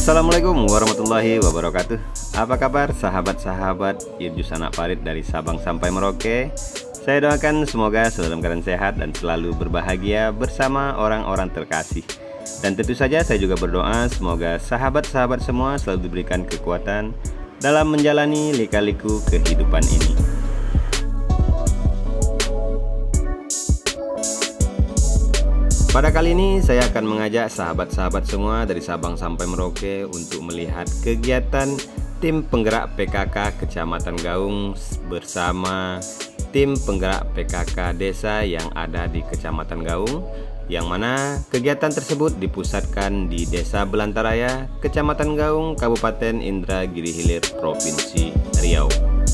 Assalamualaikum warahmatullahi wabarakatuh. Apa kabar sahabat-sahabat Irjus Anak Parit dari Sabang sampai Merauke? Saya doakan semoga selalu dalam keadaan sehat dan selalu berbahagia bersama orang-orang terkasih. Dan tentu saja saya juga berdoa semoga sahabat-sahabat semua selalu diberikan kekuatan dalam menjalani lika-liku kehidupan ini. Pada kali ini saya akan mengajak sahabat-sahabat semua dari Sabang sampai Merauke untuk melihat kegiatan tim penggerak PKK Kecamatan Gaung bersama tim penggerak PKK desa yang ada di Kecamatan Gaung, yang mana kegiatan tersebut dipusatkan di Desa Belantaraya, Kecamatan Gaung, Kabupaten Indragiri Hilir, Provinsi Riau.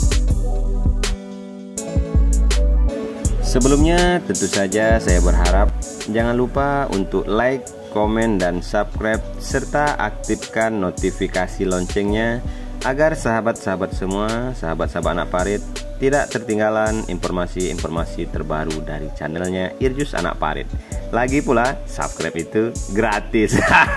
Sebelumnya tentu saja saya berharap jangan lupa untuk like, komen, dan subscribe serta aktifkan notifikasi loncengnya agar sahabat-sahabat semua, sahabat-sahabat Anak Parit tidak tertinggalan informasi-informasi terbaru dari channelnya Irjus Anak Parit. Lagi pula subscribe itu gratis.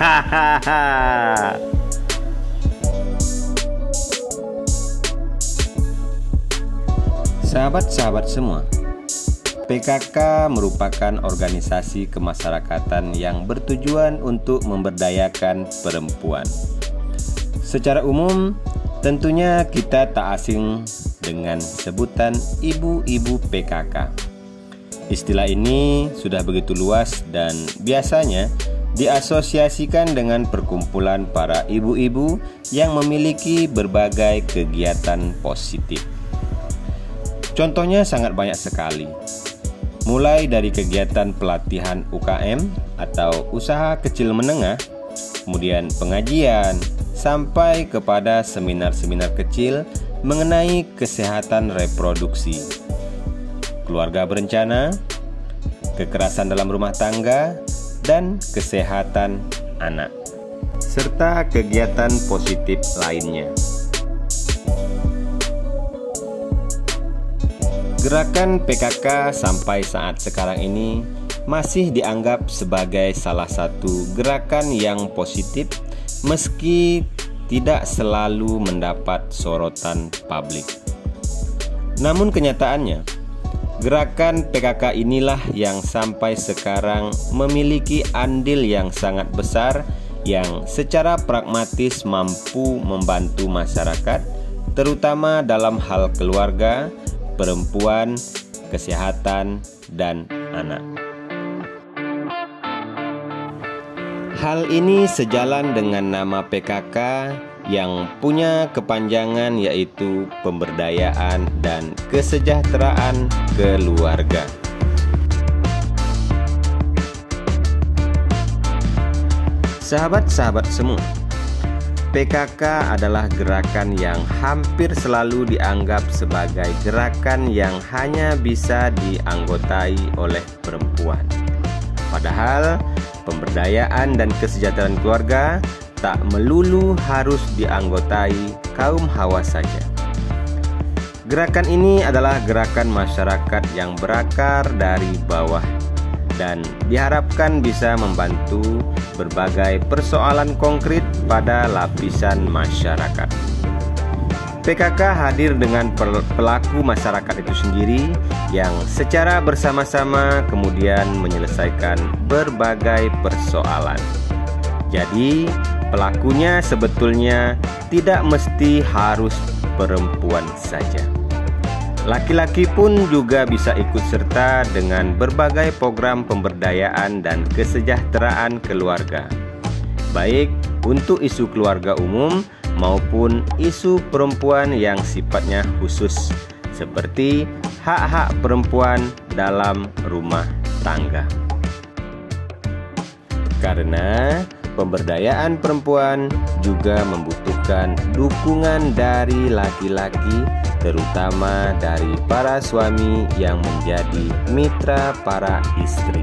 Sahabat-sahabat semua, PKK merupakan organisasi kemasyarakatan yang bertujuan untuk memberdayakan perempuan. Secara umum, tentunya kita tak asing dengan sebutan ibu-ibu PKK. Istilah ini sudah begitu luas dan biasanya diasosiasikan dengan perkumpulan para ibu-ibu yang memiliki berbagai kegiatan positif. Contohnya sangat banyak sekali. Mulai dari kegiatan pelatihan UKM atau usaha kecil menengah, kemudian pengajian, sampai kepada seminar-seminar kecil mengenai kesehatan reproduksi, keluarga berencana, kekerasan dalam rumah tangga, dan kesehatan anak, serta kegiatan positif lainnya. Gerakan PKK sampai saat sekarang ini masih dianggap sebagai salah satu gerakan yang positif meski tidak selalu mendapat sorotan publik. Namun kenyataannya, gerakan PKK inilah yang sampai sekarang memiliki andil yang sangat besar yang secara pragmatis mampu membantu masyarakat, terutama dalam hal keluarga, perempuan, kesehatan, dan anak. Hal ini sejalan dengan nama PKK yang punya kepanjangan yaitu pemberdayaan dan kesejahteraan keluarga. Sahabat-sahabat semua, PKK adalah gerakan yang hampir selalu dianggap sebagai gerakan yang hanya bisa dianggotai oleh perempuan. Padahal, pemberdayaan dan kesejahteraan keluarga tak melulu harus dianggotai kaum hawa saja. Gerakan ini adalah gerakan masyarakat yang berakar dari bawah dan diharapkan bisa membantu berbagai persoalan konkret pada lapisan masyarakat. PKK hadir dengan pelaku masyarakat itu sendiri yang secara bersama-sama kemudian menyelesaikan berbagai persoalan. Jadi, pelakunya sebetulnya tidak mesti harus perempuan saja. Laki-laki pun juga bisa ikut serta dengan berbagai program pemberdayaan dan kesejahteraan keluarga, baik untuk isu keluarga umum maupun isu perempuan yang sifatnya khusus, seperti hak-hak perempuan dalam rumah tangga. Karena pemberdayaan perempuan juga membutuhkan dukungan dari laki-laki, terutama dari para suami yang menjadi mitra para istri.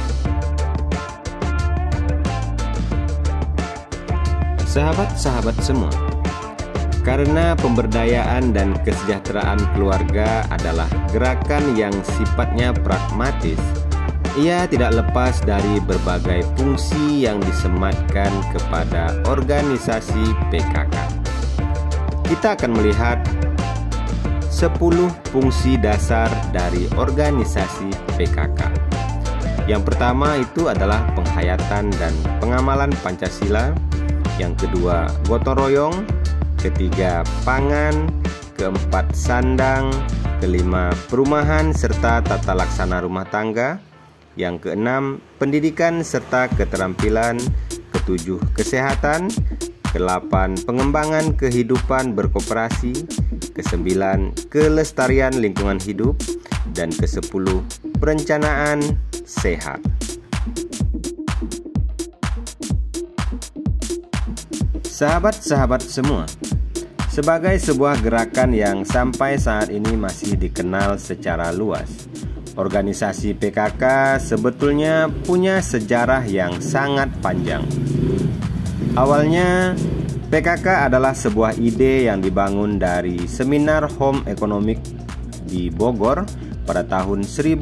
Sahabat-sahabat semua, karena pemberdayaan dan kesejahteraan keluarga adalah gerakan yang sifatnya pragmatis, Ia tidak lepas dari berbagai fungsi yang disematkan kepada organisasi PKK. Kita akan melihat 10 fungsi dasar dari organisasi PKK. Yang pertama itu adalah penghayatan dan pengamalan Pancasila. Yang kedua, gotong royong. Ketiga, pangan. Keempat, sandang. Kelima, perumahan serta tata laksana rumah tangga. Yang keenam, pendidikan serta keterampilan. Ketujuh, kesehatan. Kedelapan, pengembangan kehidupan berkoperasi. Kesembilan, kelestarian lingkungan hidup. Dan kesepuluh, perencanaan sehat. Sahabat-sahabat semua, sebagai sebuah gerakan yang sampai saat ini masih dikenal secara luas, organisasi PKK sebetulnya punya sejarah yang sangat panjang. Awalnya, PKK adalah sebuah ide yang dibangun dari Seminar Home Economic di Bogor pada tahun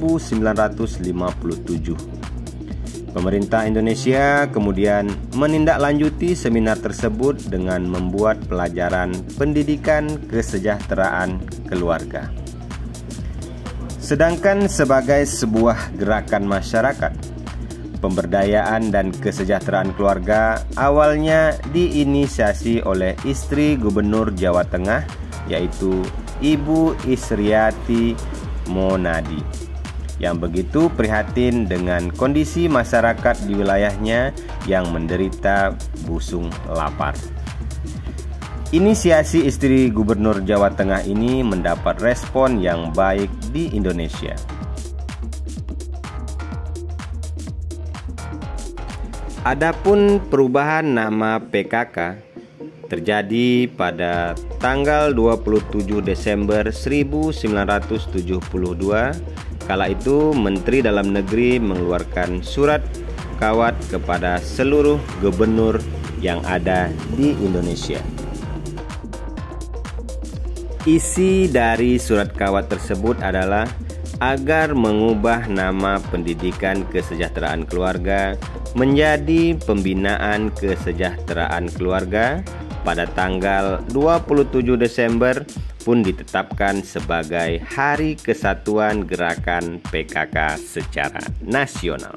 1957. Pemerintah Indonesia kemudian menindaklanjuti seminar tersebut dengan membuat pelajaran pendidikan kesejahteraan keluarga. Sedangkan sebagai sebuah gerakan masyarakat, pemberdayaan dan kesejahteraan keluarga awalnya diinisiasi oleh istri Gubernur Jawa Tengah, yaitu Ibu Isriati Monadi, yang begitu prihatin dengan kondisi masyarakat di wilayahnya yang menderita busung lapar. Inisiasi istri Gubernur Jawa Tengah ini mendapat respon yang baik di Indonesia. Adapun perubahan nama PKK terjadi pada tanggal 27 Desember 1972. Kala itu Menteri Dalam Negeri mengeluarkan surat kawat kepada seluruh gubernur yang ada di Indonesia. Isi dari surat kawat tersebut adalah agar mengubah nama Pendidikan Kesejahteraan Keluarga menjadi Pembinaan Kesejahteraan Keluarga. Pada tanggal 27 Desember pun ditetapkan sebagai Hari Kesatuan Gerakan PKK secara nasional.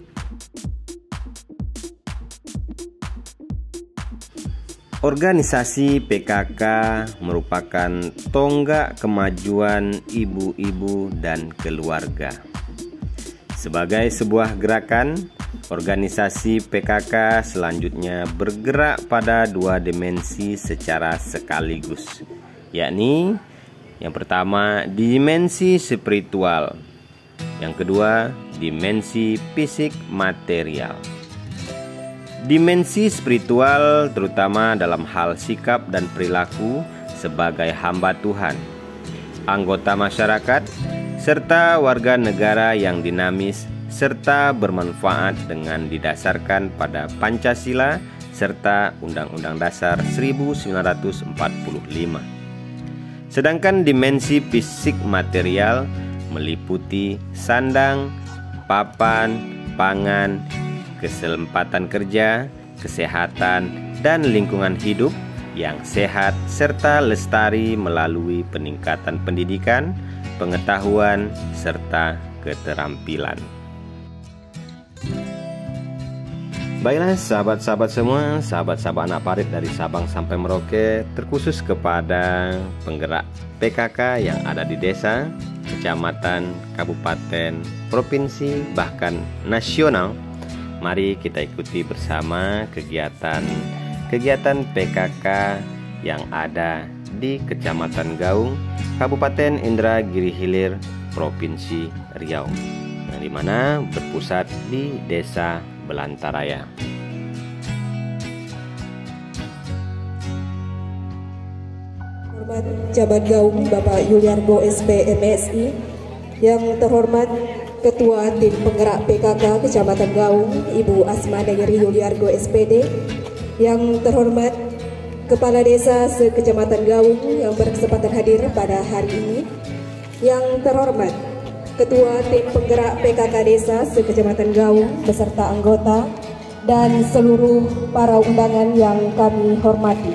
Organisasi PKK merupakan tonggak kemajuan ibu-ibu dan keluarga. Sebagai sebuah gerakan, organisasi PKK selanjutnya bergerak pada dua dimensi secara sekaligus, yakni yang pertama dimensi spiritual, yang kedua dimensi fisik material. Dimensi spiritual terutama dalam hal sikap dan perilaku sebagai hamba Tuhan, anggota masyarakat, serta warga negara yang dinamis serta bermanfaat dengan didasarkan pada Pancasila serta Undang-Undang Dasar 1945. Sedangkan dimensi fisik material meliputi sandang, papan, pangan, kesempatan kerja, kesehatan, dan lingkungan hidup yang sehat serta lestari melalui peningkatan pendidikan, pengetahuan, serta keterampilan. Baiklah sahabat-sahabat semua, sahabat-sahabat anak parit dari Sabang sampai Merauke, terkhusus kepada penggerak PKK yang ada di desa, kecamatan, kabupaten, provinsi, bahkan nasional. Mari kita ikuti bersama kegiatan PKK yang ada di Kecamatan Gaung, Kabupaten Indragiri Hilir, Provinsi Riau, yang dimana berpusat di Desa Belantaraya. Hormat Camat Gaung Bapak Yuliargo SP MSI, yang terhormat Ketua Tim Penggerak PKK Kecamatan Gaung Ibu Asma Negeri Yuliargo SPD, yang terhormat Kepala Desa se-Kecamatan Gaung yang berkesempatan hadir pada hari ini, yang terhormat Ketua Tim Penggerak PKK Desa se-Kecamatan Gaung beserta anggota dan seluruh para undangan yang kami hormati.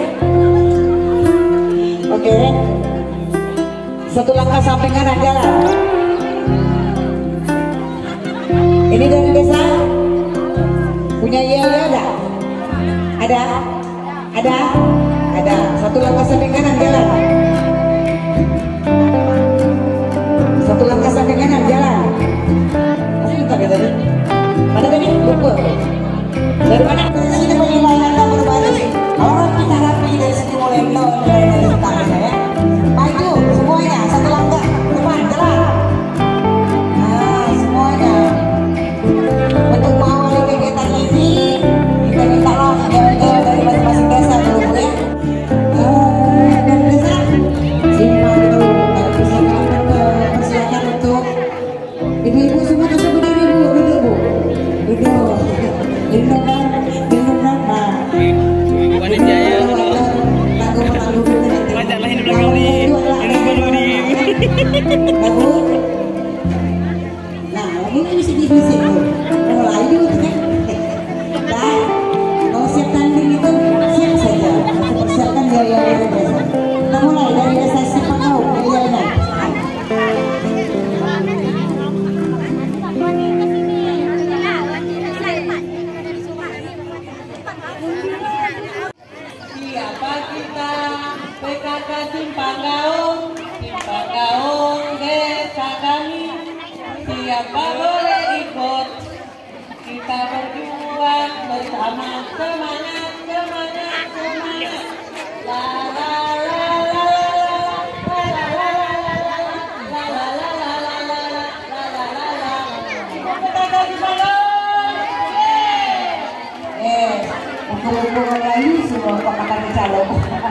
Oke. Satu langkah sampai kanan jalan. Ini dari desa. Punya yel ada? Ada? Ada? Ada. Satu langkah sampai kanan jalan. Satu langkah sampai kanan jalan. Masih minta gitu tadi? Mana tadi? Lupa. Dari mana? Kita punya banyak nomor baru sih. Orang kita rapi dari sini mulai nol dari tangan saya. Maju semuanya satu langkah depan jalan. Nah semuanya. Untuk mengawali kegiatan ini kita minta maaf dari masing-masing desa dulu ya. Dan desa simpan dulu. Persilakan untuk ibu-ibu semua masuk berdiri bu, duduk bu, duduk. Duduk kan, duduk kan. Nah, Panitia ya, banyak lah ini belakang ni, ini baru ni. Baru. Nah, ini mesti divisi bu. Mulai dulu kan. Dan kalau siap tanding itu siap saja. Persiapkan gaya-gaya desa. Kita mulai dari desa Sipangau, dari jalanan. Siapa kita PKK Simpang Gaung desa kami. Siapa boleh ikut, kita berjuang bersama, semangat, semangat, semangat. La la la la la la la la la la la la la la la. PKK Simpang Gaung. Ukur-ukuran lain semua pemakan calon.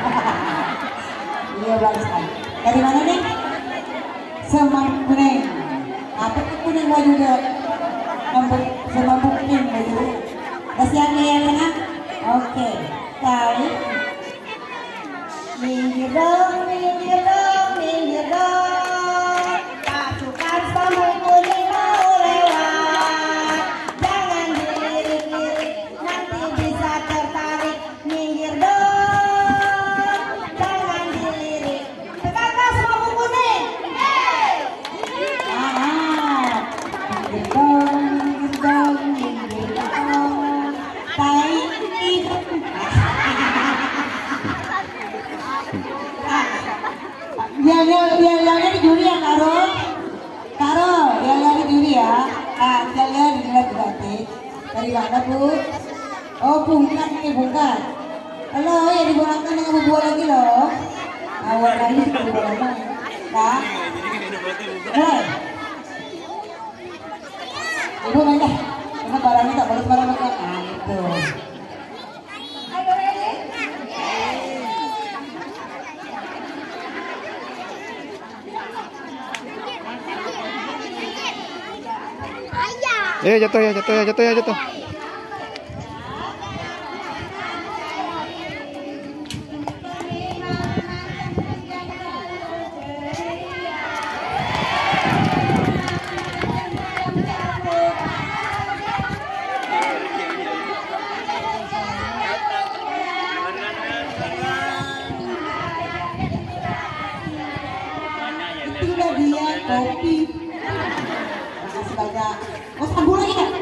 Iya bangsa. Dari mana nih? Semang kuning. Apa tuh kuning baju juga? Semang kuning baju. Kasihan ya tengah. Oke. Tarik. Minggir dong, minggir dong, minggir dong. Pasukan semang kuning mau lewat. Jangan dilirik-lirik, nanti bisa tertarik. Minggir dong, jangan dilirik. PKK semang kuning. Minggir dong, minggir dong. Tarik. Yang di juri ya Karo, yang di juri ya. Jalan dilihat berarti. Dari mana bu? Oh bungkat nih bungkat. Halo ya dibolangkan dengan bubuh lagi loh. Awal lagi bubuh lagi. Nah, mulai. Ibu main dah. Karena barangnya tak boleh sembarang makan. Nah itu. Jatuh ya, jatuh ya, jatuh ya, jatuh. Itulah dia kopi. Masih banyak. Mau sambung lagi nggak?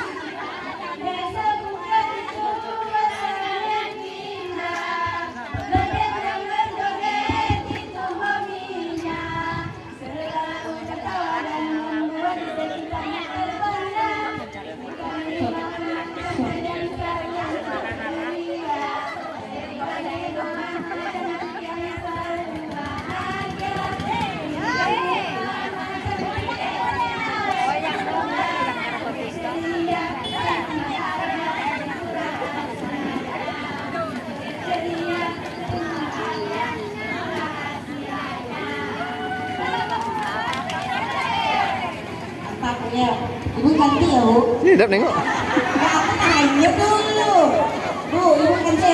Ya, ibu ganti ya bu. Tidak nengok. Ya aku tanya dulu. Bu, ibu ganti.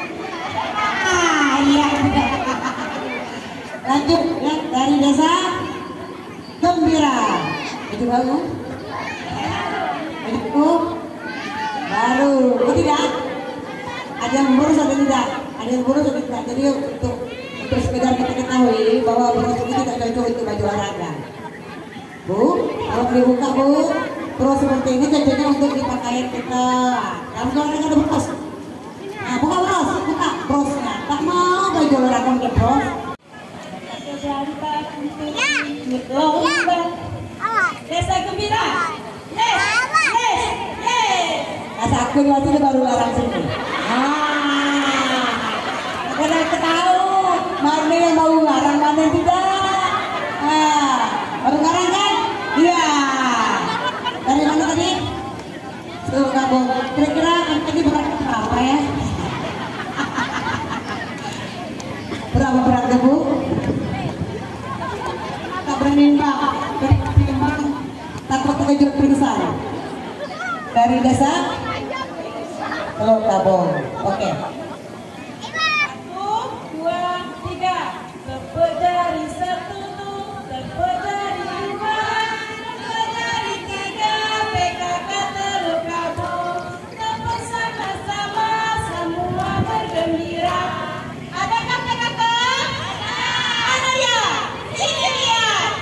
Iya. Lanjut ya dari desa Gembira. Itu baru. Itu baru. Oh tidak. Ada yang baru atau tidak? ada yang boros atau tidak. Jadi untuk sekedar kita ketahui bahwa boros itu tidak cocok untuk baju olahraga. Bu, kalau dibuka bu, bros seperti ini cocoknya untuk di pakaian kita. Kamu olahraga ada bros. Nah, buka bros, buka brosnya. Tak mau baju olahraga untuk bros. Lomba desa gembira. Yes, yes, yes. Masa aku waktu itu baru larang sini. Karena ketahu mana yang mau larang mana yang tidak. Baru larang kan? Iya. Dari mana tadi? Tuh kamu. Kira-kira kan tadi berat berapa ya? Berapa beratnya bu? Menimbang, takut terkejut pingsan. Dari desa Teluk Tabung. Oke. 1, 2, 3. Tepuk jari 1 tuh, tepuk jari 2, tepuk jari 3. PKK Teluk Tabung. Tepuk sama-sama, semua bergembira. Adakah PKK? Ada ya? Ini dia.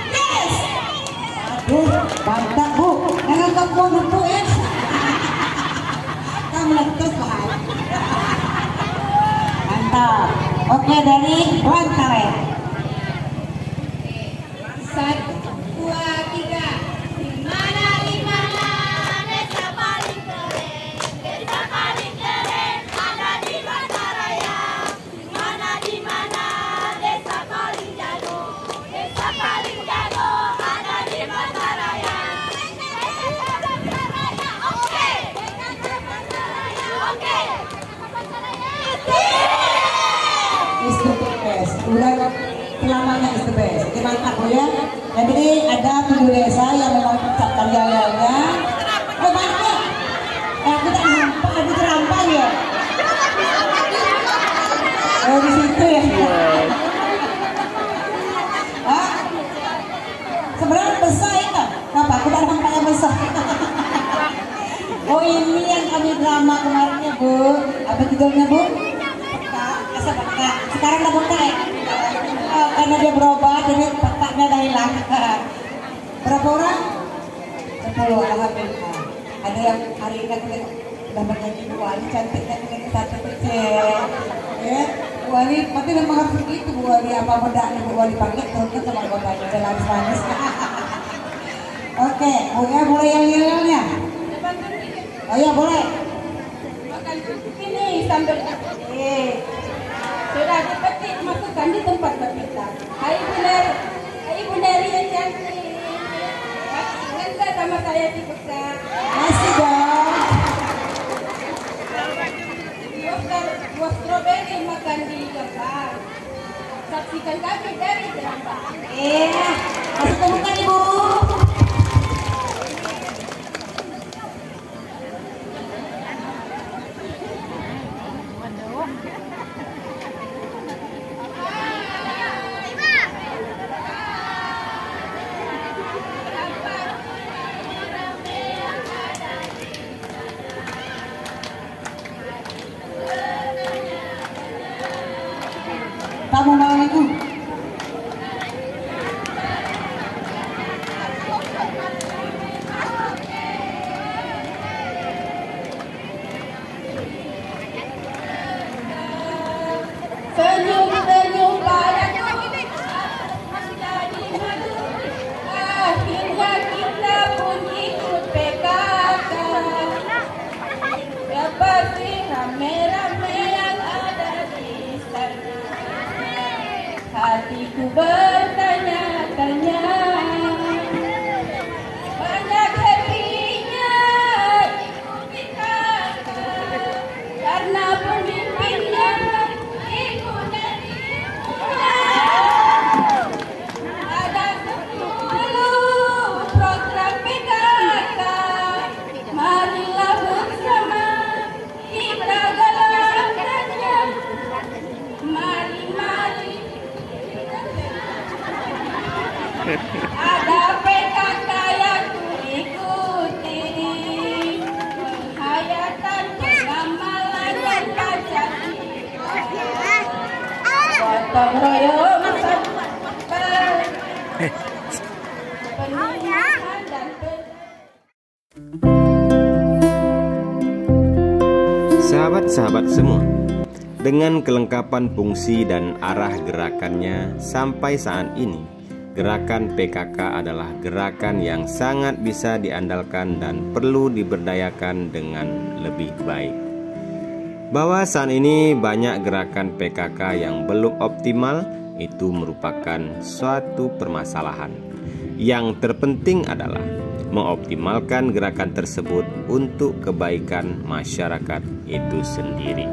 Bantah bu, jangan kamu nempuk ya. Kamu letus bahaya. Mantap. Oke dari Wantare. 1, 2, 3. Di mana desa paling keren, desa paling keren ada di Bantaraya. Di mana desa paling jago, desa paling jago ada di Bantaraya. Oke. Is the best. Udah selamanya is the best. Mantap bu ya. Jadi ada 7 desa yang memang tercatat jalannya. Oh mantap. Aku tak nampak, aku terampak ya. Oh di situ ya. Hah? Sebenarnya besar ya kan? Kenapa? Aku tak nampak yang besar. Oh ini yang kami drama kemarinnya bu. Apa judulnya bu? Peka. Sekarang udah peka ya? Karena dia berubah jadi pekanya udah hilang. Berapa orang? 10, alhamdulillah. Ada yang hari ini kita udah bernyanyi Bu Ali, cantiknya kita satu kecil. Ya, Bu Ali, tapi memang harus begitu Bu Ali, apa bedanya Bu Ali pakai turunnya sama bedanya udah manis. Oke, Bu ya boleh yang yel-yelnya? Oh ya boleh. Ini sambil sudah dipetik, masukkan di tempat berpita. Hai Ibu Neri yang cantik. Ingat gak sama saya di Beka? Masih dong. Buah stroberi makan di Jepang. Saksikan kami dari Jerambang. Masih temukan Ibu. Kamu mau Ibu? Senyum-senyum padaku menjadi madu. Akhirnya kita pun ikut PKK. Seperti rame-rame yang ada di sana. Hatiku bertanya-tanya. Banyak happy-nya ikut PKK. Karena pemimpinnya Ibu Neri. Ada 10 program PKK. Marilah bersama kita galakkannya. Mari. Ada PKK yang kuikuti, penghayatan pengamalan dan Pancasila. gotong royong penulisan dan Sahabat-sahabat semua, dengan kelengkapan fungsi dan arah gerakannya sampai saat ini, gerakan PKK adalah gerakan yang sangat bisa diandalkan dan perlu diberdayakan dengan lebih baik. Bahwa saat ini banyak gerakan PKK yang belum optimal, itu merupakan suatu permasalahan. Yang terpenting adalah mengoptimalkan gerakan tersebut untuk kebaikan masyarakat itu sendiri.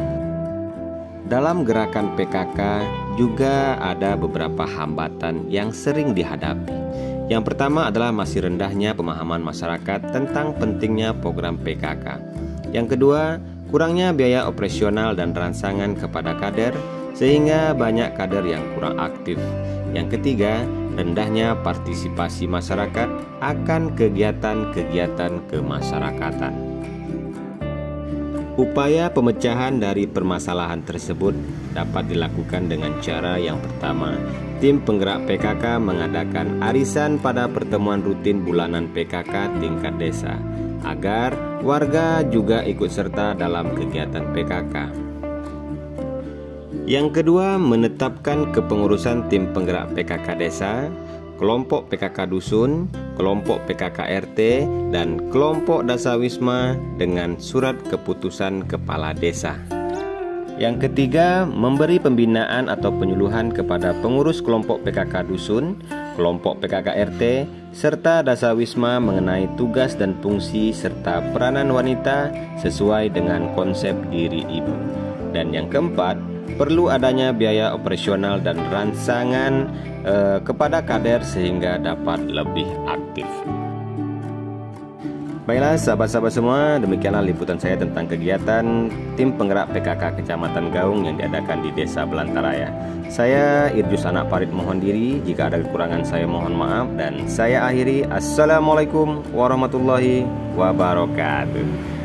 Dalam gerakan PKK juga ada beberapa hambatan yang sering dihadapi. Yang pertama adalah masih rendahnya pemahaman masyarakat tentang pentingnya program PKK. Yang kedua, kurangnya biaya operasional dan rangsangan kepada kader, sehingga banyak kader yang kurang aktif. Yang ketiga, rendahnya partisipasi masyarakat akan kegiatan-kegiatan kemasyarakatan. Upaya pemecahan dari permasalahan tersebut dapat dilakukan dengan cara yang pertama, tim penggerak PKK mengadakan arisan pada pertemuan rutin bulanan PKK tingkat desa, agar warga juga ikut serta dalam kegiatan PKK. Yang kedua, menetapkan kepengurusan tim penggerak PKK desa, kelompok PKK dusun, kelompok PKK RT, dan kelompok dasawisma dengan surat keputusan kepala desa. Yang ketiga, memberi pembinaan atau penyuluhan kepada pengurus kelompok PKK dusun, kelompok PKK RT, serta dasawisma mengenai tugas dan fungsi serta peranan wanita sesuai dengan konsep diri ibu. Dan yang keempat, perlu adanya biaya operasional dan rangsangan kepada kader sehingga dapat lebih aktif. Baiklah sahabat-sahabat semua, demikianlah liputan saya tentang kegiatan tim penggerak PKK Kecamatan Gaung yang diadakan di Desa Belantaraya. Saya Irjus Anak Parit mohon diri, jika ada kekurangan saya mohon maaf, dan saya akhiri. Assalamualaikum warahmatullahi wabarakatuh.